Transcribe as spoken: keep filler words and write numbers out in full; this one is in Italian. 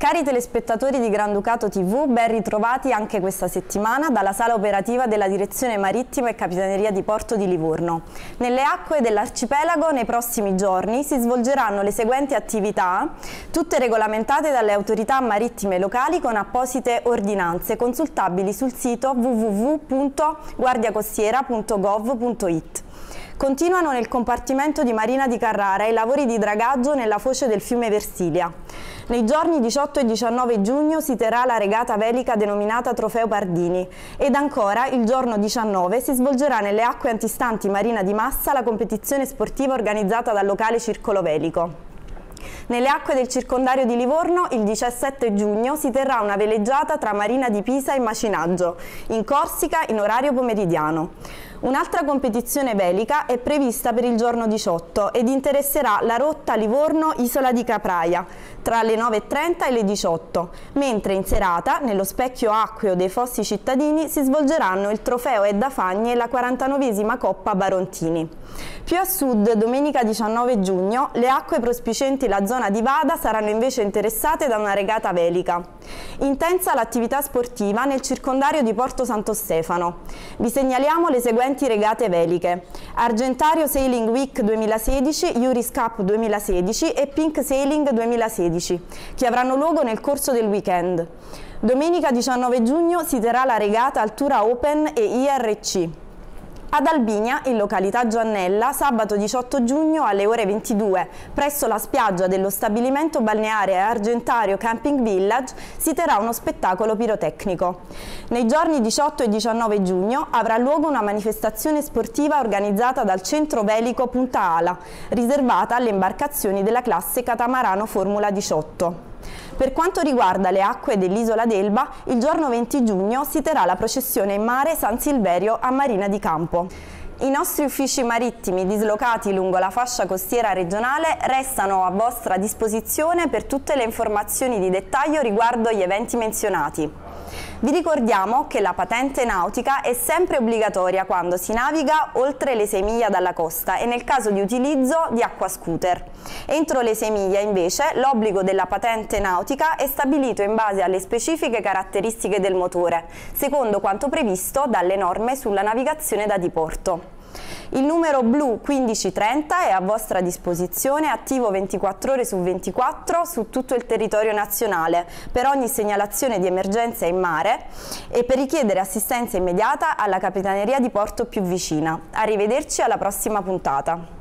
Cari telespettatori di Granducato tivù, ben ritrovati anche questa settimana dalla sala operativa della Direzione Marittima e Capitaneria di Porto di Livorno. Nelle acque dell'arcipelago nei prossimi giorni si svolgeranno le seguenti attività, tutte regolamentate dalle autorità marittime locali con apposite ordinanze consultabili sul sito w w w punto guardiacostiera punto gov punto it. Continuano nel compartimento di Marina di Carrara i lavori di dragaggio nella foce del fiume Versilia. Nei giorni diciotto e diciannove giugno si terrà la regata velica denominata Trofeo Pardini ed ancora il giorno diciannove si svolgerà nelle acque antistanti Marina di Massa la competizione sportiva organizzata dal locale Circolo Velico. Nelle acque del circondario di Livorno il diciassette giugno si terrà una veleggiata tra Marina di Pisa e Macinaggio, in Corsica in orario pomeridiano. Un'altra competizione velica è prevista per il giorno diciotto ed interesserà la rotta Livorno-Isola di Capraia tra le nove e trenta e le diciotto, mentre in serata, nello specchio acqueo dei Fossi Cittadini, si svolgeranno il trofeo Edda Fagni e la quarantanovesima Coppa Barontini. Più a sud, domenica diciannove giugno, le acque prospicienti la zona di Vada saranno invece interessate da una regata velica. Intensa l'attività sportiva nel circondario di Porto Santo Stefano. Vi segnaliamo le seguenti regate veliche: Argentario Sailing Week duemilasedici, Juris Cup duemilasedici e Pink Sailing duemilasedici, che avranno luogo nel corso del weekend. Domenica diciannove giugno si terrà la regata Altura Open e I R C. Ad Albinia, in località Giannella, sabato diciotto giugno alle ore ventidue, presso la spiaggia dello stabilimento balneare Argentario Camping Village, si terrà uno spettacolo pirotecnico. Nei giorni diciotto e diciannove giugno avrà luogo una manifestazione sportiva organizzata dal Centro Velico Punta Ala, riservata alle imbarcazioni della classe Catamarano Formula diciotto. Per quanto riguarda le acque dell'isola d'Elba, il giorno venti giugno si terrà la processione in mare San Silverio a Marina di Campo. I nostri uffici marittimi dislocati lungo la fascia costiera regionale restano a vostra disposizione per tutte le informazioni di dettaglio riguardo gli eventi menzionati. Vi ricordiamo che la patente nautica è sempre obbligatoria quando si naviga oltre le sei miglia dalla costa e nel caso di utilizzo di acquascooter. Entro le sei miglia invece l'obbligo della patente nautica è stabilito in base alle specifiche caratteristiche del motore, secondo quanto previsto dalle norme sulla navigazione da diporto. Il numero blu quindici trenta è a vostra disposizione, attivo ventiquattro ore su ventiquattro su tutto il territorio nazionale per ogni segnalazione di emergenza in mare e per richiedere assistenza immediata alla Capitaneria di Porto più vicina. Arrivederci alla prossima puntata.